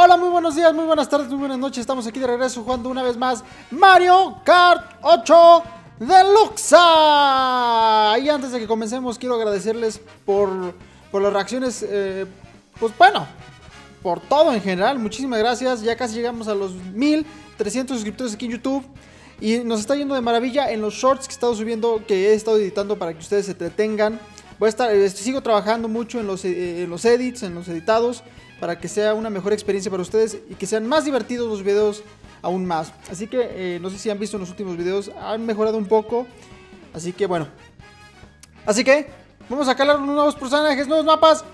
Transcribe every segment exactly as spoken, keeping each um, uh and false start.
Hola, muy buenos días, muy buenas tardes, muy buenas noches. Estamos aquí de regreso jugando una vez más Mario Kart ocho Deluxe. Y antes de que comencemos, quiero agradecerles por, por las reacciones. eh, Pues bueno, por todo en general. Muchísimas gracias. Ya casi llegamos a los mil trescientos suscriptores aquí en YouTube. Y nos está yendo de maravilla en los shorts que he estado subiendo, que he estado editando para que ustedes se entretengan. Voy a estar, eh, sigo trabajando mucho en los, eh, en los edits, en los editados, para que sea una mejor experiencia para ustedes y que sean más divertidos los videos aún más. Así que eh, no sé si han visto en los últimos videos, han mejorado un poco. Así que bueno. Así que vamos a calar unos nuevos personajes, nuevos mapas.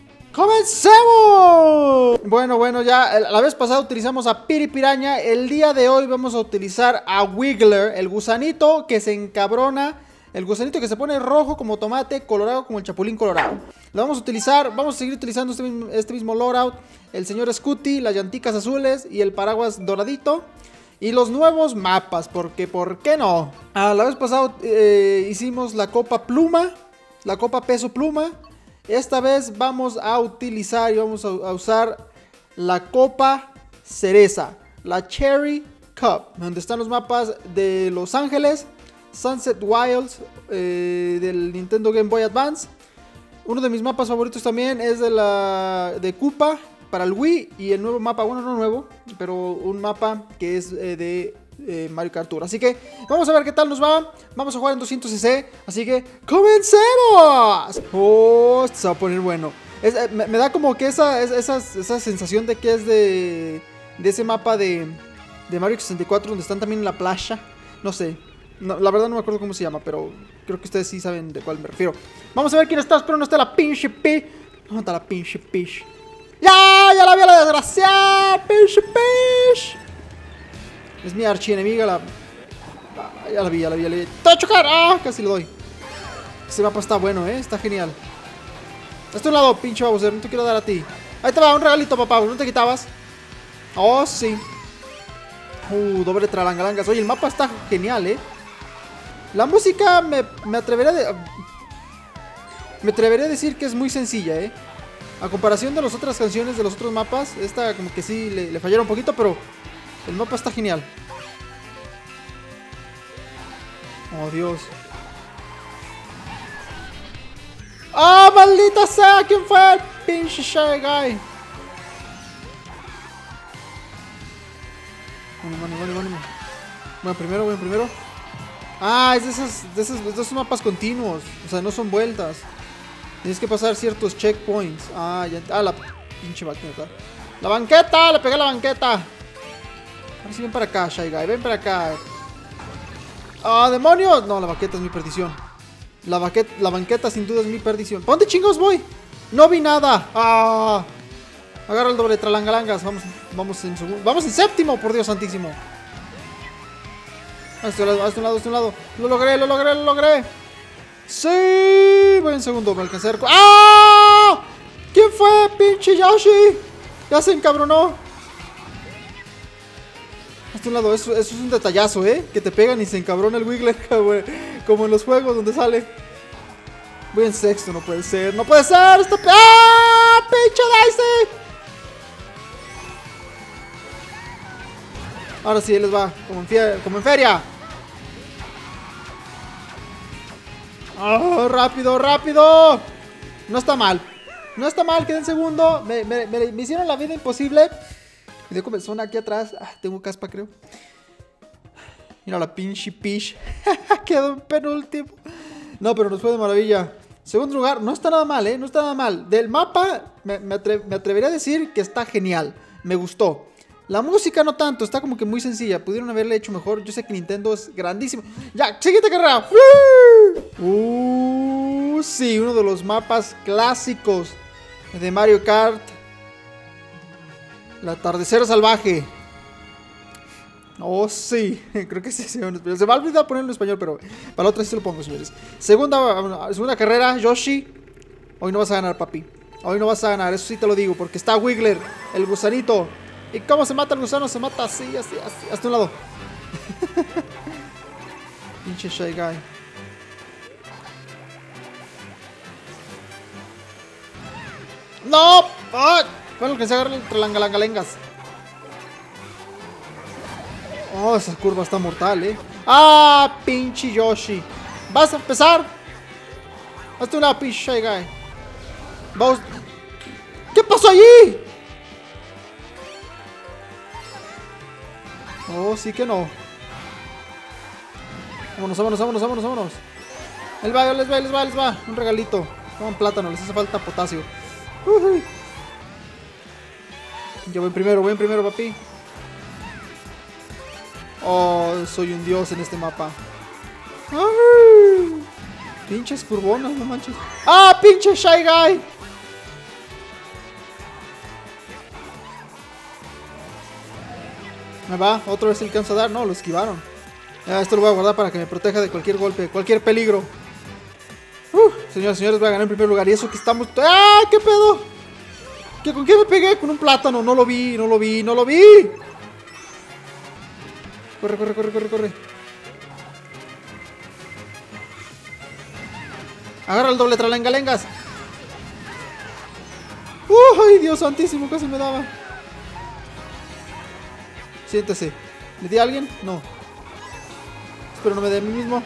¡Comencemos! Bueno, bueno, ya la vez pasada utilizamos a Piripiraña. El día de hoy vamos a utilizar a Wiggler, el gusanito que se encabrona. El gusanito que se pone rojo como tomate, colorado como el chapulín colorado. Lo vamos a utilizar, vamos a seguir utilizando este mismo, este mismo loadout. El señor Scooty, las llanticas azules y el paraguas doradito. Y los nuevos mapas, porque ¿por qué no? Ah, la vez pasada eh, hicimos la copa pluma, la copa peso pluma. Esta vez vamos a utilizar y vamos a, a usar la copa cereza, la Cherry Cup, donde están los mapas de Los Ángeles, Sunset Wilds, eh, del Nintendo Game Boy Advance. Uno de mis mapas favoritos también es de la de Koopa para el Wii. Y el nuevo mapa, bueno, no nuevo, pero un mapa que es eh, de eh, Mario Kart Tour. Así que vamos a ver qué tal nos va. Vamos a jugar en doscientos C C, así que ¡comencemos! Oh, esto se va a poner bueno. Es, eh, me, me da como que esa, esa, esa sensación de que es de, de ese mapa de, de Mario sesenta y cuatro, donde están también en la playa. No sé. No, la verdad no me acuerdo cómo se llama, pero creo que ustedes sí saben de cuál me refiero. Vamos a ver quién está, espero no esté la pinche Peach. ¿Dónde está la pinche Peach? ¡Ya! ¡Ya la vi a la desgraciada! ¡Pinche Peach! Es mi archienemiga, la... Ah, ya la vi, ya la vi, ya la vi. ¡Te voy a chocar! ¡Ah! Casi lo doy. Este mapa está bueno, ¿eh? Está genial. Hasta un lado, pinche baboser, no te quiero dar a ti. Ahí te va, un regalito, papá, ¿no te quitabas? Oh, sí. Uh, doble tralangalangas. Oye, el mapa está genial, ¿eh? La música me, me atrevería de, me atrevería a decir que es muy sencilla, ¿eh? A comparación de las otras canciones de los otros mapas, esta como que sí le, le fallaron un poquito, pero el mapa está genial. Oh, Dios. ¡Ah, oh, maldita sea! ¿Quién fue el pinche Shy Guy? Bueno, bueno, bueno, bueno. Bueno, primero, bueno, primero. Ah, es de esos, de esos, de esos mapas continuos. O sea, no son vueltas. Tienes que pasar ciertos checkpoints. Ah, ya. Ah, la pinche banqueta. ¡La banqueta! ¡Le pegué a la banqueta! Ahora sí, ven para acá, Shy Guy. Ven para acá. ¡Ah, demonios! No, la banqueta es mi perdición. La, banqueta, la banqueta sin duda es mi perdición. ¿Para dónde chingos voy? No vi nada. ¡Ah! Agarra el doble tralangalangas. Vamos, vamos en segundo. Vamos en séptimo, por Dios santísimo. Hasta un lado, hasta un lado, hasta un lado. Lo logré, lo logré, lo logré. Sí, voy en segundo, me alcancé a... ¡Ah! ¿Quién fue, pinche Yoshi? Ya se encabronó. Hasta un lado, eso, eso es un detallazo, ¿eh? Que te pegan y se encabrona el Wiggler, como en los juegos donde sale. Voy en sexto, no puede ser, no puede ser. Esto... ¡Ah! ¡Pinche Daisy! Ahora sí, les va, como en, fie como en feria. ¡Oh, rápido, rápido! No está mal. No está mal, quedé en segundo. Me, me, me, me hicieron la vida imposible. Me dio comezón aquí atrás. Ah, tengo caspa, creo. Mira la pinche Peach. Quedó en penúltimo. No, pero nos fue de maravilla. Segundo lugar, no está nada mal, ¿eh? No está nada mal. Del mapa, me, me, atre me atrevería a decir que está genial. Me gustó. La música no tanto, está como que muy sencilla. Pudieron haberle hecho mejor. Yo sé que Nintendo es grandísimo. Ya, siguiente carrera. Uh, sí, uno de los mapas clásicos de Mario Kart. El atardecer salvaje. Oh, sí. Creo que sí, sí, se me ha olvidado ponerlo en español, pero para la otra sí se lo pongo, señores. Segunda, segunda carrera, Yoshi. Hoy no vas a ganar, papi. Hoy no vas a ganar, eso sí te lo digo, porque está Wiggler, el gusanito. ¿Y cómo se mata el gusano? Se mata así, así, así. Hasta un lado. Pinche Shy Guy. ¡No! ¡Ah! Bueno, que se agarra el tralangalangalengas. Oh, esa curva está mortal, eh. Ah, pinche Yoshi. ¿Vas a empezar? Hazte una pinche Shy Guy. Vamos. ¿Qué pasó allí? Oh, sí que no. Vámonos, vámonos, vámonos, vámonos, vámonos. Les va, les va, les va, les va. Un regalito. Toman plátano, les hace falta potasio. Uh-huh. Yo voy primero, voy en primero, papi. Oh, soy un dios en este mapa. Ay, pinches curbonas, no manches. ¡Ah, pinche Shy Guy! Me va, otra vez alcanza a dar. No, lo esquivaron. Ya, esto lo voy a guardar para que me proteja de cualquier golpe, cualquier peligro. Uh, señoras y señores, voy a ganar en primer lugar. Y eso que estamos... ¡Ah, qué pedo! ¿Qué, ¿Con qué me pegué? Con un plátano. No lo vi, no lo vi, no lo vi. Corre, corre, corre, corre, corre. Agarra el doble tralengalengas. Uh, ¡Ay, Dios santísimo! Casi me daba. Siéntese. ¿Le di a alguien? No. Espero no me dé a mí mismo.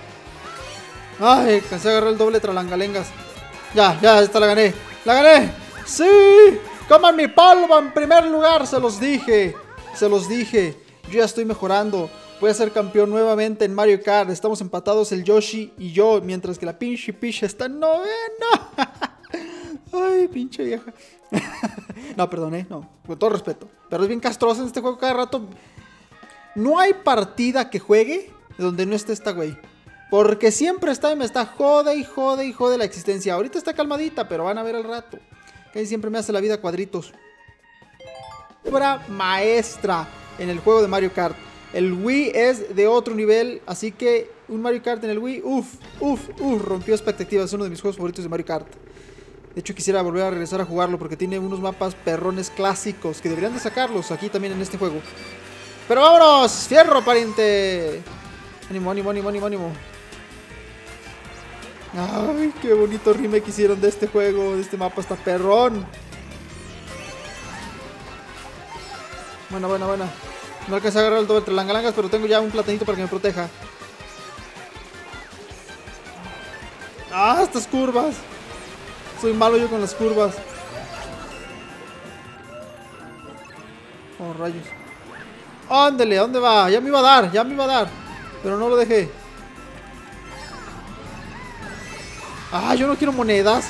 Ay, cansé de agarrar el doble tralangalengas. Ya, ya, esta la gané. ¡La gané! ¡Sí! ¡Coman mi polvo en primer lugar! Se los dije. Se los dije. Yo ya estoy mejorando. Voy a ser campeón nuevamente en Mario Kart. Estamos empatados el Yoshi y yo, mientras que la pinche Peach está en novena. Ay, pinche vieja. No, perdón, eh. No, con todo respeto. Pero es bien castrosa en este juego cada rato. No hay partida que juegue donde no esté esta güey. Porque siempre está y me está jode y jode y jode la existencia. Ahorita está calmadita, pero van a ver al rato. Que ahí siempre me hace la vida cuadritos. Obra maestra en el juego de Mario Kart. El Wii es de otro nivel, así que un Mario Kart en el Wii, uff, uff, uff, rompió expectativas. Es uno de mis juegos favoritos de Mario Kart. De hecho quisiera volver a regresar a jugarlo porque tiene unos mapas perrones clásicos que deberían de sacarlos aquí también en este juego. Pero vámonos, fierro pariente. Ánimo, ánimo, ánimo, ánimo, ánimo. Ay, qué bonito remake hicieron de este juego, de este mapa, está perrón. Buena, buena, buena. No alcancé a agarrar el doble entre langalangas, pero tengo ya un platanito para que me proteja. Ah, estas curvas. Soy malo yo con las curvas. Oh, rayos. Ándale, ¿a dónde va? Ya me iba a dar, ya me iba a dar. Pero no lo dejé. Ah, yo no quiero monedas.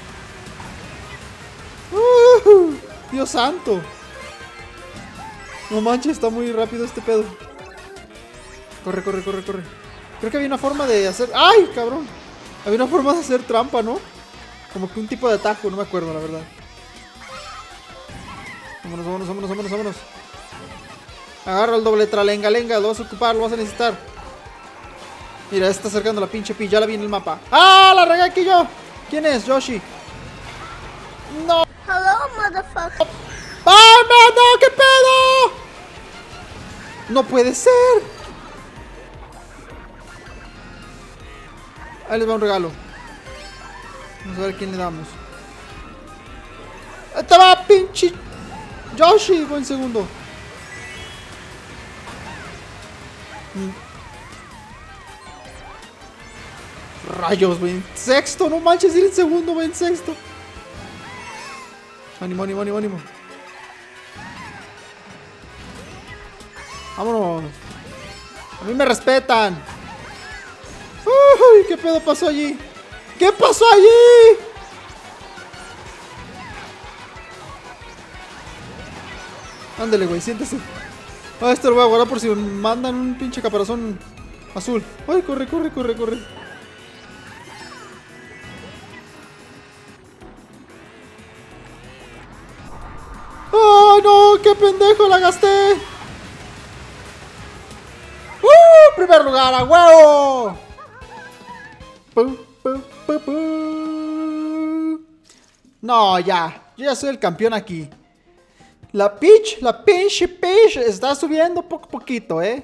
Uh, Dios santo. No manches, está muy rápido este pedo. Corre, corre, corre, corre. Creo que había una forma de hacer... ¡Ay, cabrón! Había una forma de hacer trampa, ¿no? Como que un tipo de atajo, no me acuerdo, la verdad. Vámonos, vámonos, vámonos, vámonos, vámonos. Agarra el doble tralengalenga, lo vas a ocupar, lo vas a necesitar. Mira, está acercando la pinche pi, ya la vi en el mapa. ¡Ah, la regué aquí yo! ¿Quién es? Yoshi. ¡No! Hello, motherfucker. ¡Ah, no, no! ¿Qué pedo? ¡No puede ser! Ahí les va un regalo. Vamos a ver a quién le damos. ¡Ahí te va, pinche Yoshi! Buen segundo. Rayos, voy en sexto. No manches, ir en segundo, voy en sexto. Ánimo, ánimo, ánimo, ánimo. Vámonos. A mí me respetan. Uy, ¿qué pedo pasó allí? ¿Qué pasó allí? Ándale, güey, siéntese. Ah, esto lo voy a guardar por si me mandan un pinche caparazón azul. Ay, corre, corre, corre, corre. ¡Oh, no! ¡Qué pendejo la gasté! ¡Uh! ¡Primer lugar, a huevo! pu, pu, pu, pu. No, ya. Yo ya soy el campeón aquí. La Peach, la pinche Peach está subiendo poco a poquito, ¿eh?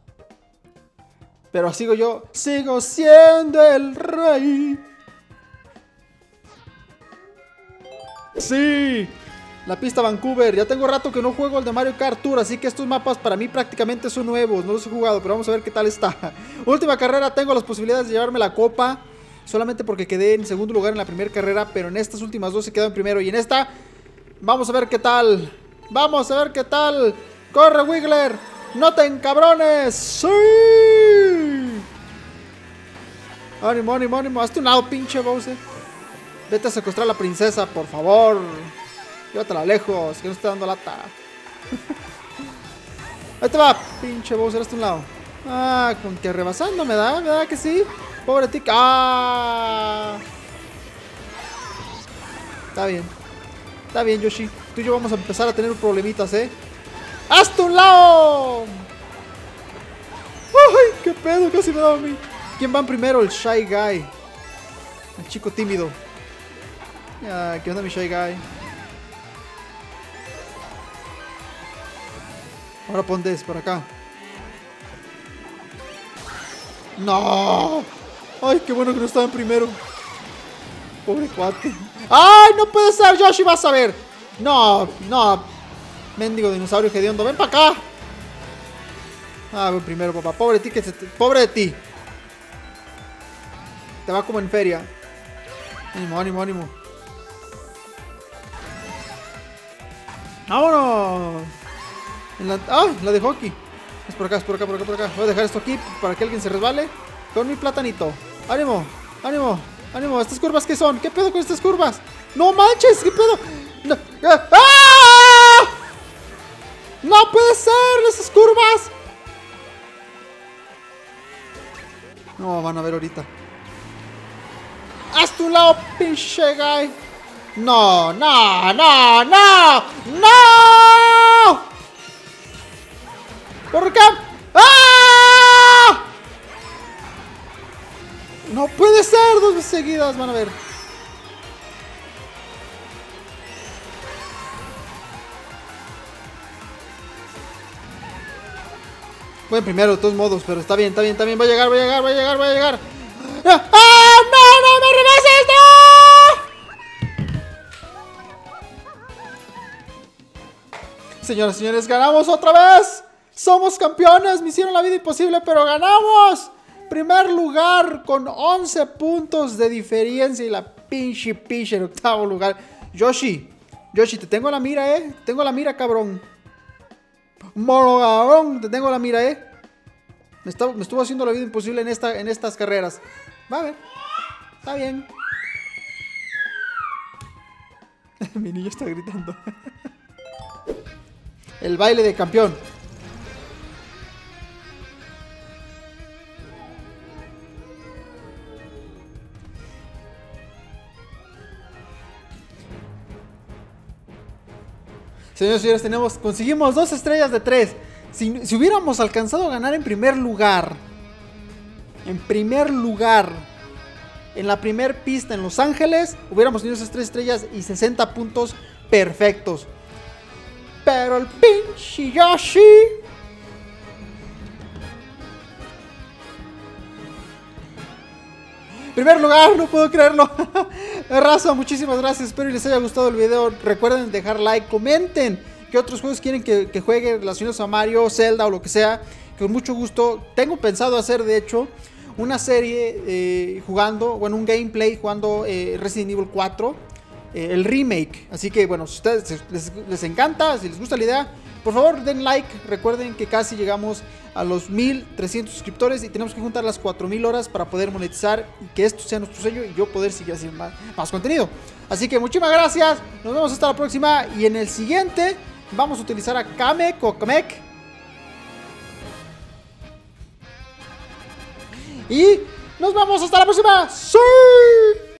Pero sigo yo. Sigo siendo el rey. Sí. La pista Vancouver. Ya tengo rato que no juego el de Mario Kart Tour, así que estos mapas para mí prácticamente son nuevos. No los he jugado, pero vamos a ver qué tal está. Última carrera, tengo las posibilidades de llevarme la copa. Solamente porque quedé en segundo lugar en la primera carrera, pero en estas últimas dos he quedado en primero. Y en esta, vamos a ver qué tal. Vamos a ver qué tal. ¡Corre, Wiggler! ¡No te encabrones! ¡Sí! ¡Ánimo, ánimo, ánimo! ¡Hazte un lado, pinche Bowser! Vete a secuestrar a la princesa, por favor. Llévatela lejos, que no esté dando lata. Ahí te va, pinche Bowser, hazte un lado. Ah, con que rebasando me da, ¿verdad que sí? Pobre tica. ¡Ah! Está bien. Está bien, Yoshi. Tú y yo vamos a empezar a tener problemitas, ¿eh? ¡Hazte un lado! ¡Ay, qué pedo! Casi me da a mí. ¿Quién va en primero? El Shy Guy. El chico tímido. Ya, ¿qué onda mi Shy Guy? Ahora ponte por acá. ¡No! ¡Ay, qué bueno que no estaba en primero! Pobre cuate. ¡Ay, no puede ser! Yoshi, vas a ver. No, no. Mendigo dinosaurio hediondo. ¡Ven para acá! Ah, voy primero, papá. Pobre de ti, que se te... Pobre de ti. Te va como en feria. Ánimo, ánimo, ánimo. ¡Vámonos! En la... ¡Ah! La de hockey. Es por acá, es por acá, por acá, por acá. Voy a dejar esto aquí para que alguien se resbale. Con mi platanito. ¡Ánimo! ¡Ánimo! ¡Ánimo! ¿Estas curvas qué son? ¿Qué pedo con estas curvas? ¡No manches! ¿Qué pedo? No. ¡Ah! ¡No puede ser! ¡Esas curvas! No, van a ver ahorita. ¡Haz tu lado, pinche guy! ¡No, no, no, no! ¡No! ¿Por qué? ¡Ah! No puede ser, dos veces seguidas, van a ver. Voy en primero de todos modos, pero está bien, está bien, está bien. Va a llegar, va a llegar, va a llegar, va a llegar. ¡Ah! ¡No, no me rebases! ¡No! Señoras y señores, ganamos otra vez. Somos campeones, me hicieron la vida imposible, pero ganamos. Primer lugar con once puntos de diferencia y la pinche pinche en octavo lugar. Yoshi, Yoshi, te tengo la mira, eh. Tengo la mira, cabrón. Moro, cabrón, te tengo la mira, eh. Me, está, me estuvo haciendo la vida imposible en, esta, en estas carreras. Va a ver. Está bien. Mi niño está gritando. El baile de campeón. Señores y señores, tenemos, conseguimos dos estrellas de tres. Si, si hubiéramos alcanzado a ganar en primer lugar, en primer lugar, en la primer pista en Los Ángeles, hubiéramos tenido esas tres estrellas y sesenta puntos perfectos. Pero el pinche Yoshi... Primer lugar, no puedo creerlo. Raza, muchísimas gracias. Espero que les haya gustado el video. Recuerden dejar like, comenten qué otros juegos quieren que, que juegue relacionados a Mario, Zelda o lo que sea. Con mucho gusto. Tengo pensado hacer, de hecho, una serie eh, jugando, bueno, un gameplay jugando eh, Resident Evil cuatro. Eh, el remake. Así que, bueno, si a ustedes les, les encanta, si les gusta la idea, por favor den like. Recuerden que casi llegamos a los mil trescientos suscriptores y tenemos que juntar las cuatro mil horas para poder monetizar y que esto sea nuestro sello y yo poder seguir haciendo más, más contenido. Así que muchísimas gracias, nos vemos hasta la próxima y en el siguiente vamos a utilizar a Kamek o Kamek y nos vemos hasta la próxima. ¡Sí!